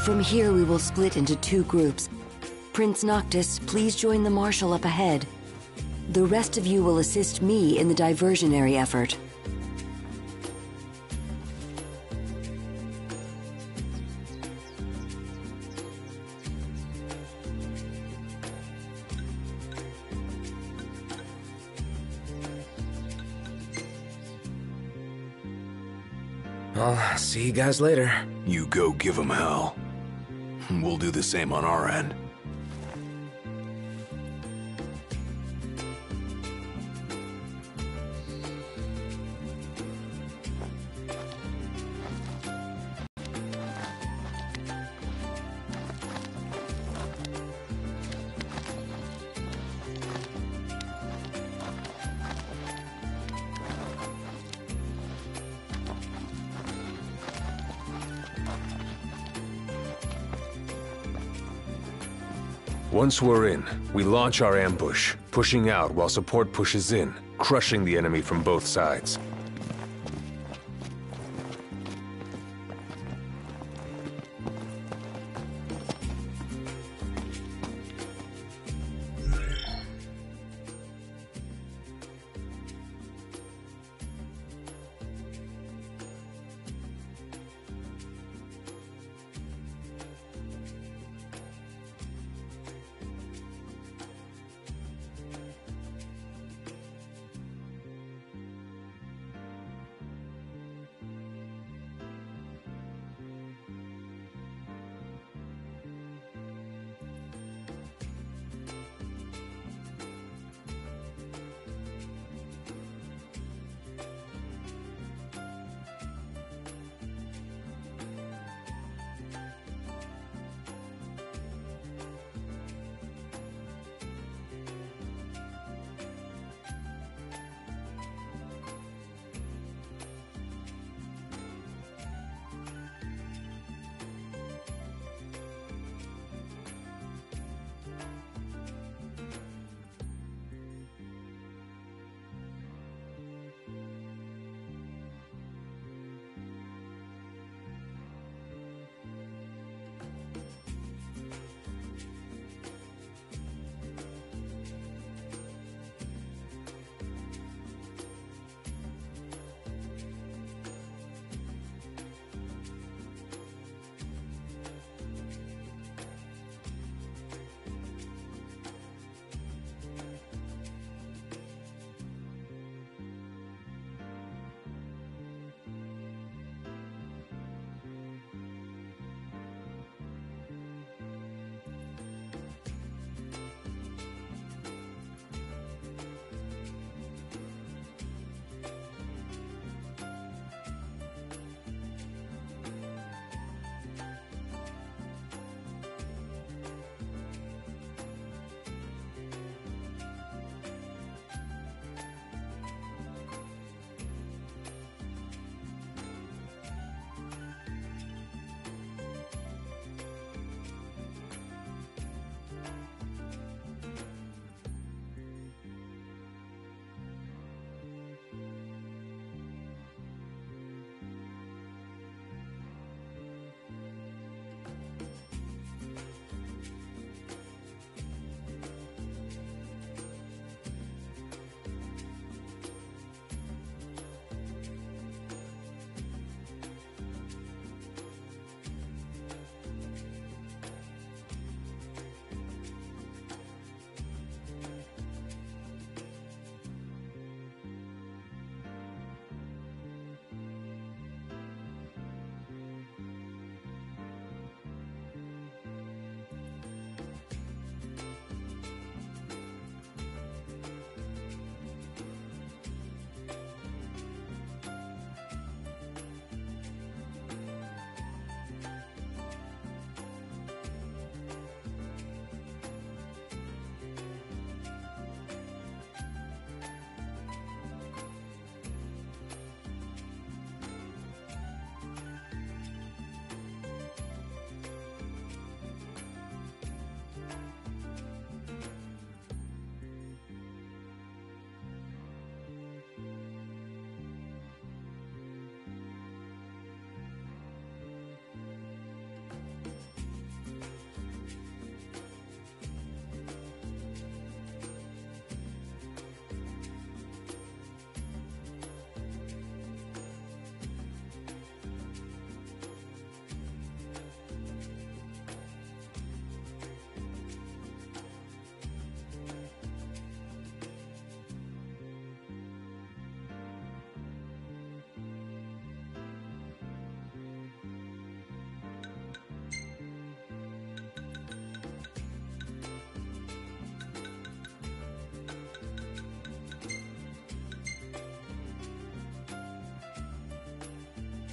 From here, we will split into two groups. Prince Noctis, please join the Marshal up ahead. The rest of you will assist me in the diversionary effort. I'll see you guys later. You go give them hell. We'll do the same on our end. Once we're in, we launch our ambush, pushing out while support pushes in, crushing the enemy from both sides.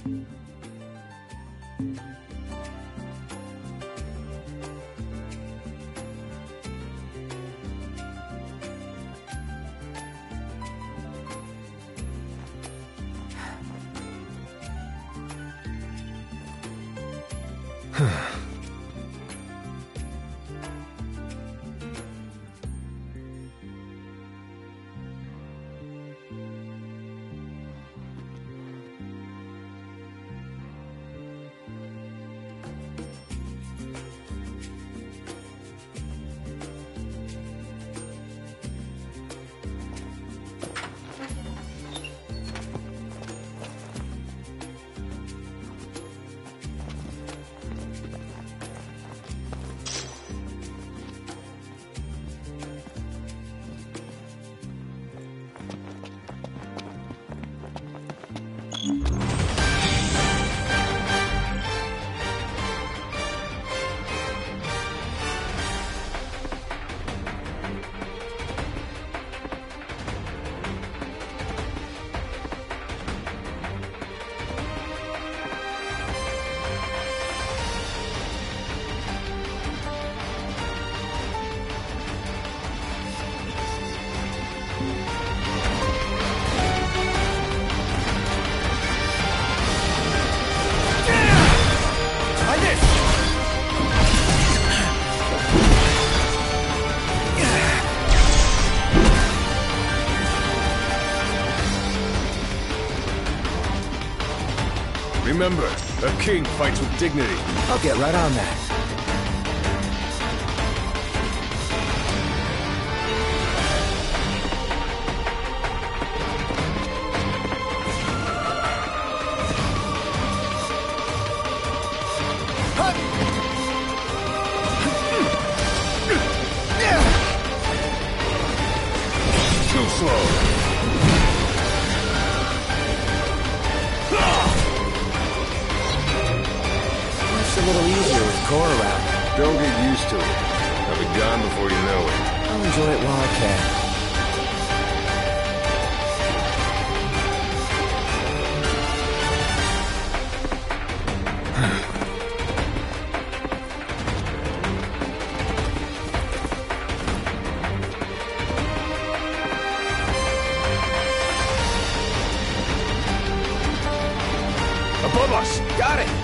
Remember, a king fights with dignity. I'll get right on that. Too slow. It's a little easier with Core around. Don't get used to it. I'll be gone before you know it. I'll enjoy it while I can. Above us! Got it!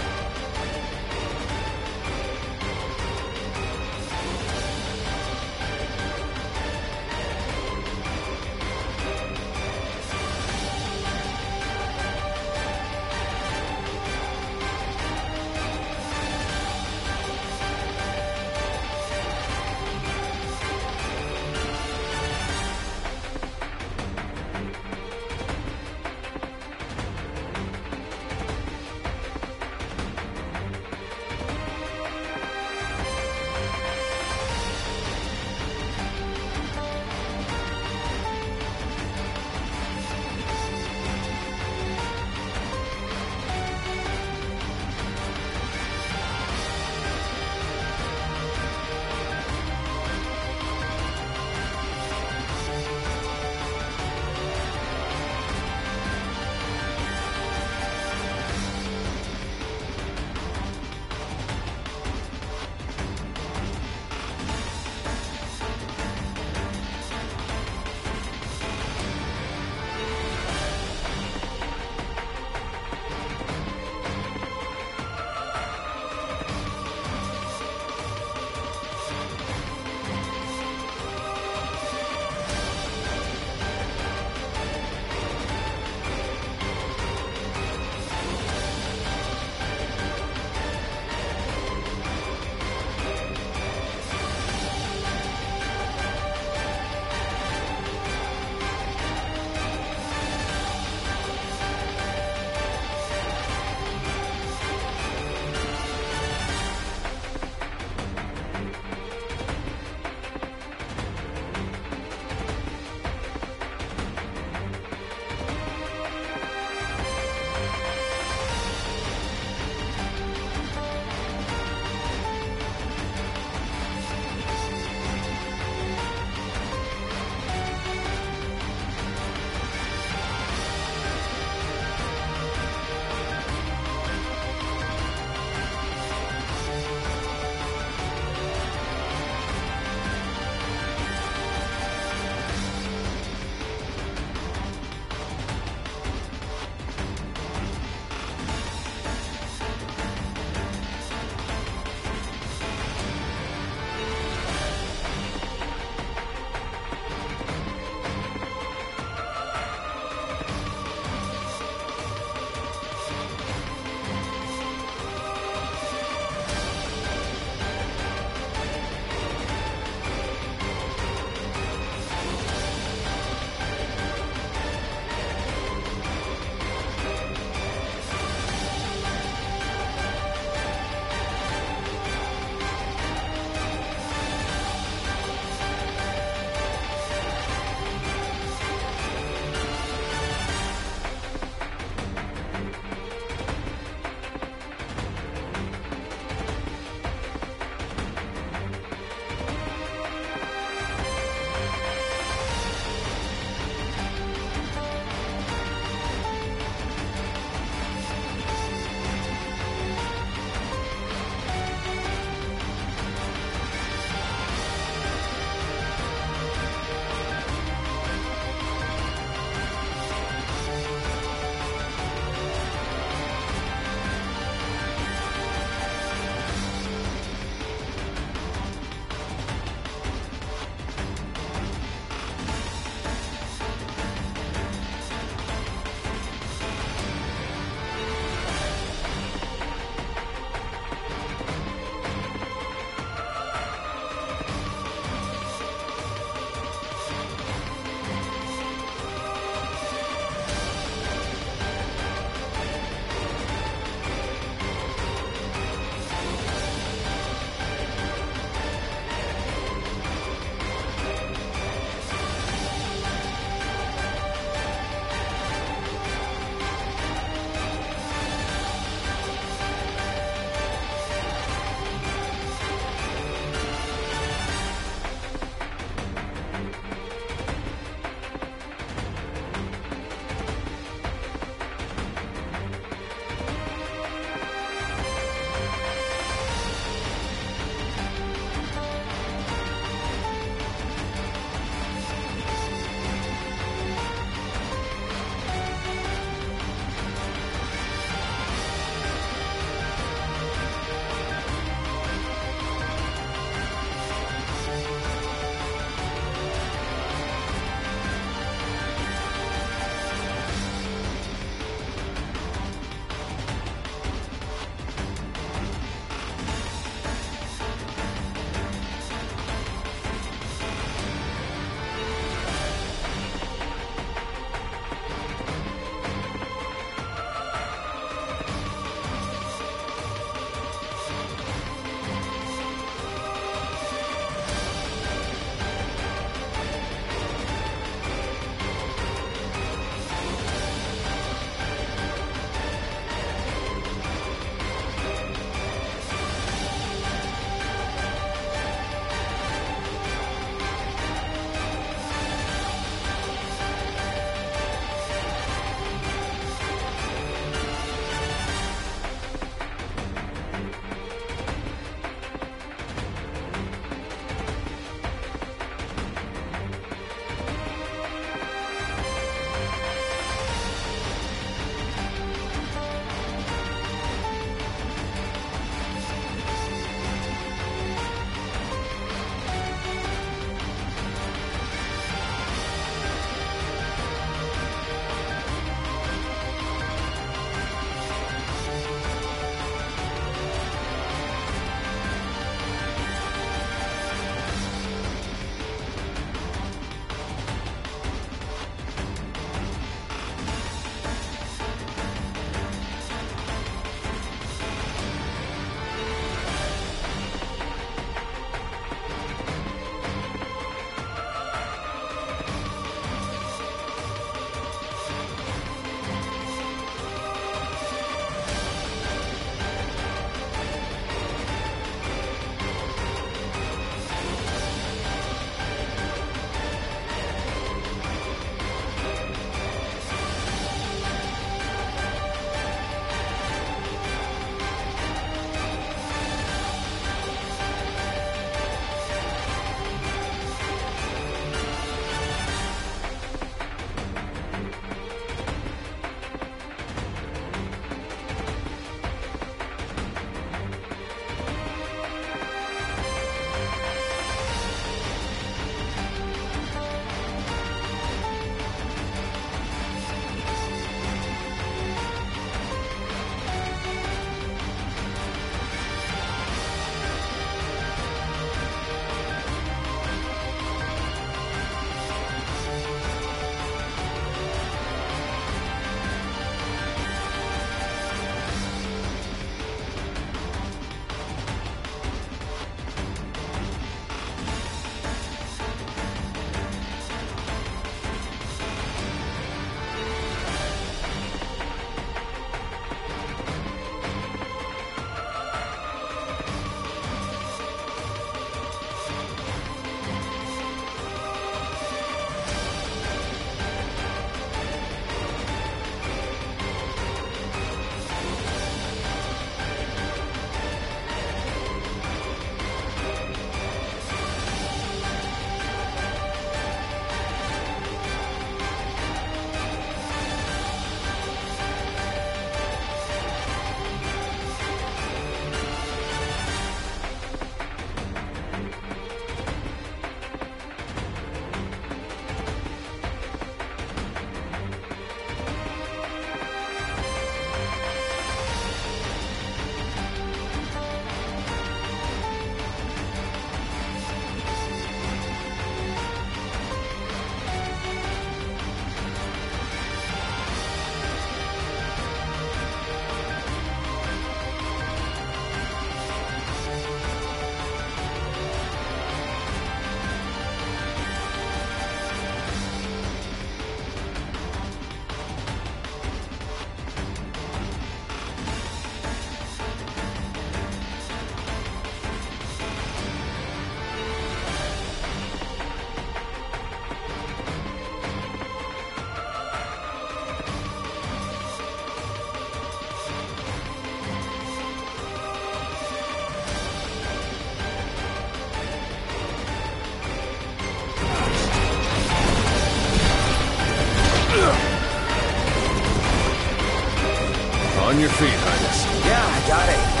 On your feet, Highness. Yeah, I got it.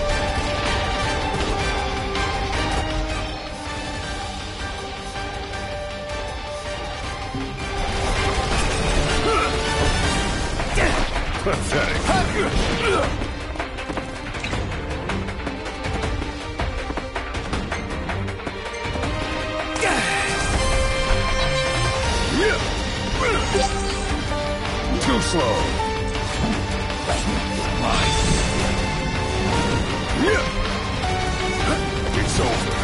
Pathetic. Too slow. Mine. It's over.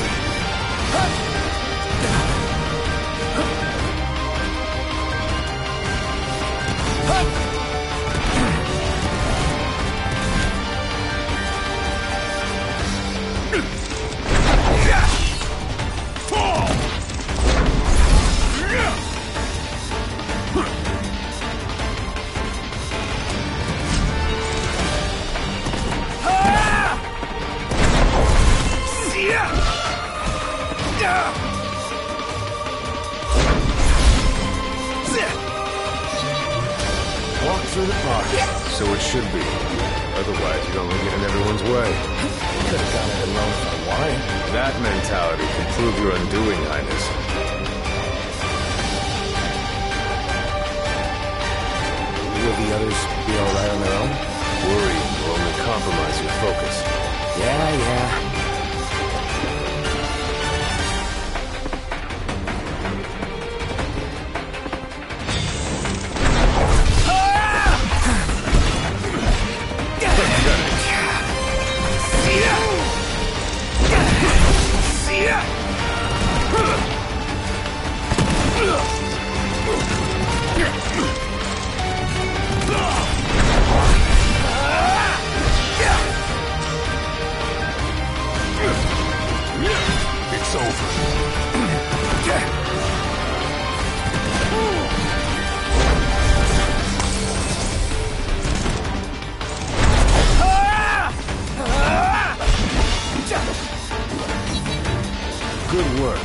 Walk through the park. So it should be. Otherwise, you'd only get in everyone's way. Could have gone it alone if I wanted. That mentality can prove your undoing, Highness. Will the others be alright on their own? Worrying will only compromise your focus. Yeah. It's over. Good work.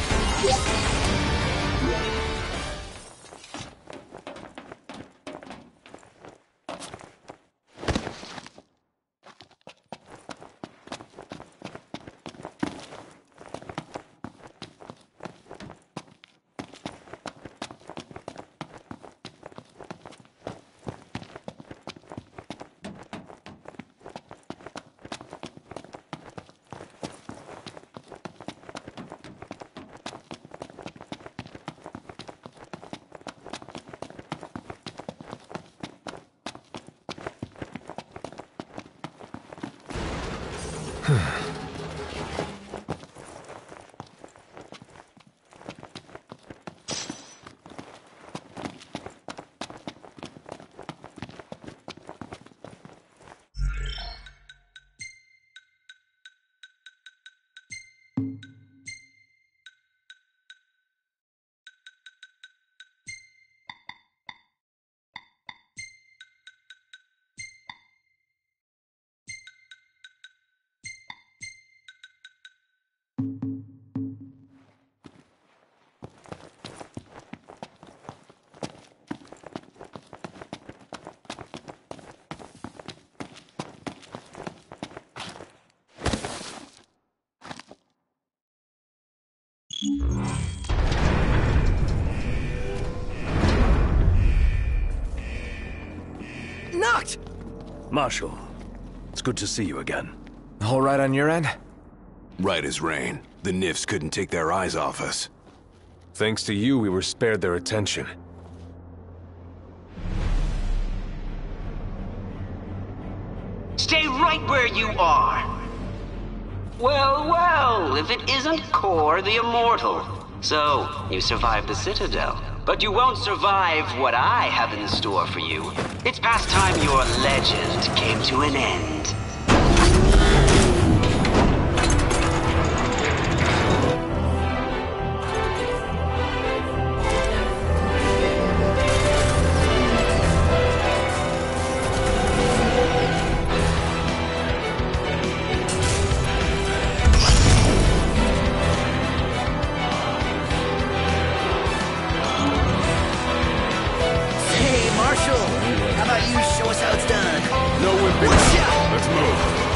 Noct! Marshal, it's good to see you again. All right on your end? Right as rain. The Nifs couldn't take their eyes off us. Thanks to you, we were spared their attention. Stay right where you are. Well, if it isn't Kor the Immortal. So, you survived the Citadel. But you won't survive what I have in store for you. It's past time your legend came to an end. How about you show us how it's done? no wimping. Let's move.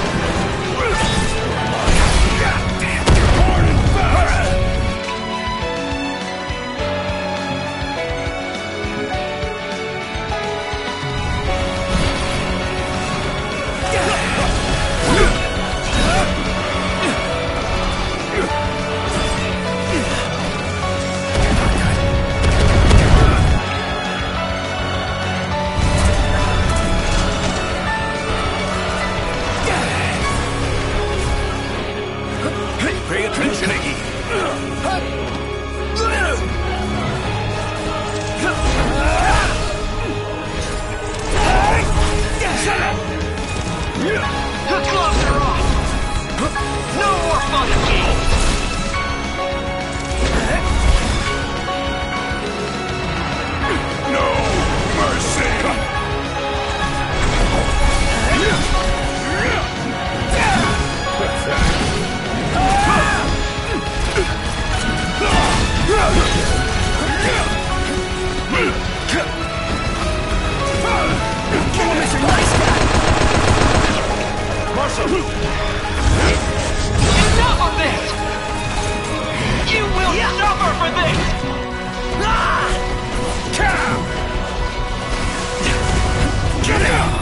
Pay attention, Iggy. The gloves are off! No more fun and games! No mercy! Enough of this! You will suffer for this! Get out!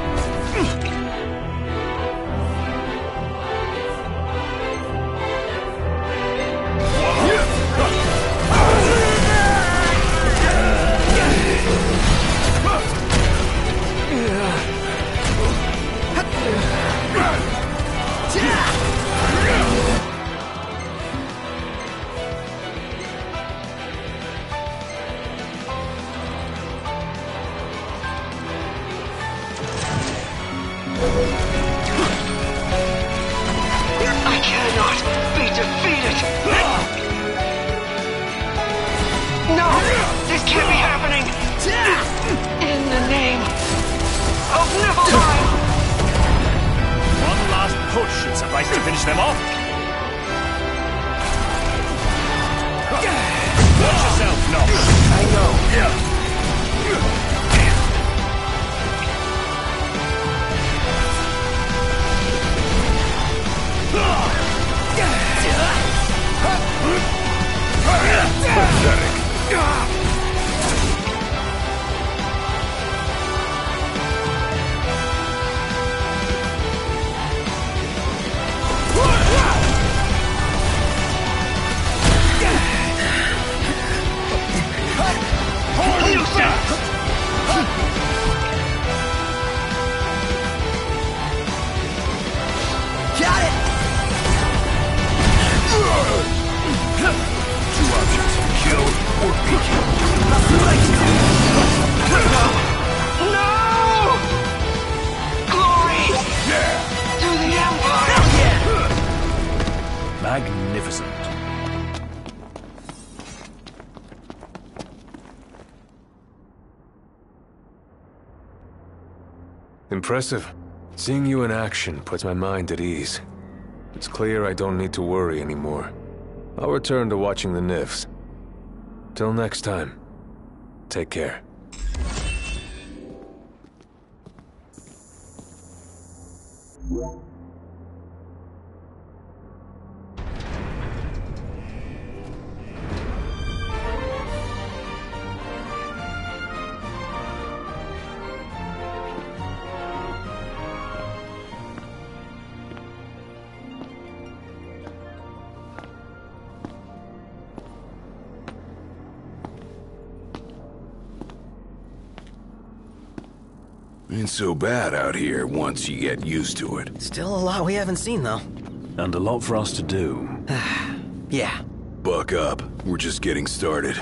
I cannot be defeated! No! This can't be happening! In the name of Niflheim! One last push should suffice to finish them off. Watch yourself, Nox. I know. Magnificent. Impressive. Seeing you in action puts my mind at ease. It's clear I don't need to worry anymore. I'll return to watching the Nifs. Till next time, take care. Ain't so bad out here once you get used to it. Still a lot we haven't seen, though. And a lot for us to do. Yeah. Buck up. We're just getting started.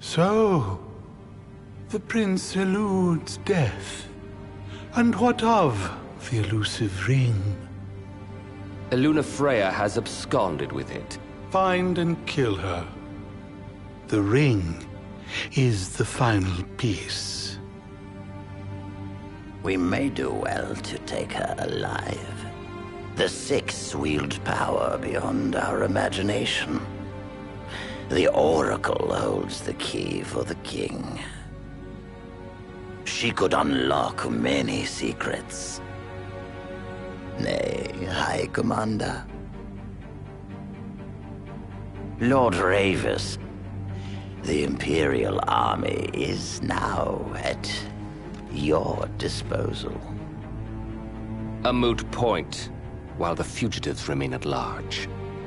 So, the prince eludes death. And what of the elusive ring? Lunafreya has absconded with it. Find and kill her. The ring is the final piece. We may do well to take her alive. The Six wield power beyond our imagination. The Oracle holds the key for the king. She could unlock many secrets. Nay, High Commander. Lord Ravis, the Imperial Army is now at your disposal. A moot point, while the fugitives remain at large.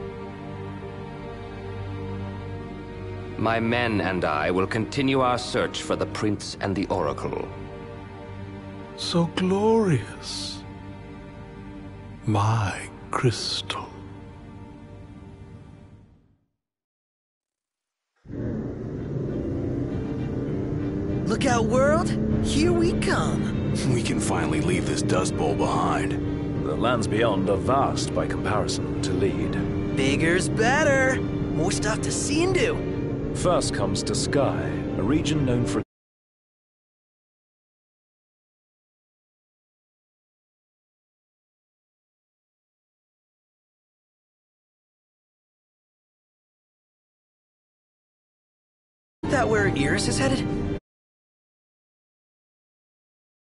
My men and I will continue our search for the Prince and the Oracle. So glorious. My crystal. Look out, world! Here we come! We can finally leave this Dust Bowl behind. The lands beyond are vast by comparison to Lead. Bigger's better! More stuff to see and do! First comes to Sky, a region known for That where Iris is headed?